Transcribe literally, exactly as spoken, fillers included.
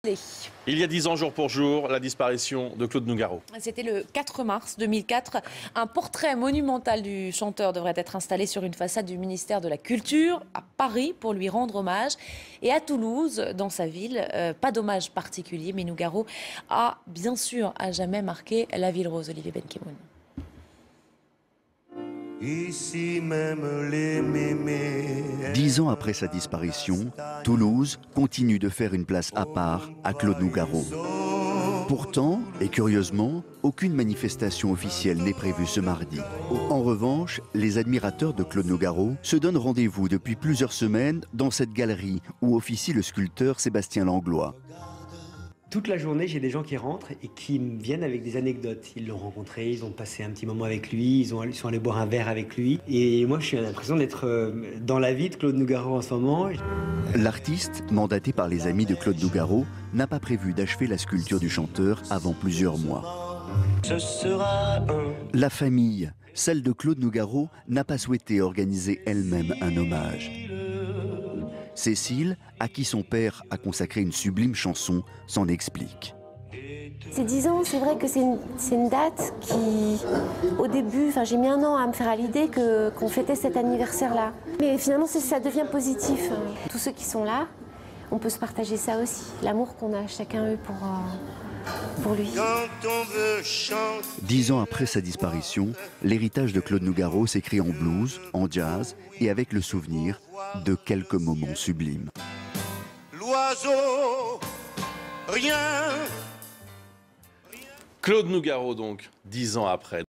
Disney. Il y a dix ans, jour pour jour, la disparition de Claude Nougaro. C'était le quatre mars deux mille quatre. Un portrait monumental du chanteur devrait être installé sur une façade du ministère de la Culture à Paris pour lui rendre hommage. Et à Toulouse, dans sa ville, euh, pas d'hommage particulier, mais Nougaro a bien sûr à jamais marqué la ville rose. Olivier Benkemoun. Ici même les mémés. Dix ans après sa disparition, Toulouse continue de faire une place à part à Claude Nougaro. Pourtant, et curieusement, aucune manifestation officielle n'est prévue ce mardi. En revanche, les admirateurs de Claude Nougaro se donnent rendez-vous depuis plusieurs semaines dans cette galerie où officie le sculpteur Sébastien Langlois. Toute la journée, j'ai des gens qui rentrent et qui me viennent avec des anecdotes. Ils l'ont rencontré, ils ont passé un petit moment avec lui, ils, ont, ils sont allés boire un verre avec lui. Et moi, j'ai l'impression d'être dans la vie de Claude Nougaro en ce moment. L'artiste, mandaté par les amis de Claude Nougaro, n'a pas prévu d'achever la sculpture du chanteur avant plusieurs mois. Ce sera un... La famille, celle de Claude Nougaro, n'a pas souhaité organiser elle-même un hommage. Cécile, à qui son père a consacré une sublime chanson, s'en explique. Ces dix ans, c'est vrai que c'est une, une date qui, au début, j'ai mis un an à me faire à l'idée qu'on fêtait cet anniversaire-là. Mais finalement, ça devient positif. Tous ceux qui sont là, on peut se partager ça aussi, l'amour qu'on a chacun eu pour, euh, pour lui. Quand on veut chanter. Dix ans après sa disparition, l'héritage de Claude Nougaro s'écrit en blues, en jazz et avec le souvenir de quelques moments sublimes. L'oiseau, rien. Claude Nougaro donc, dix ans après.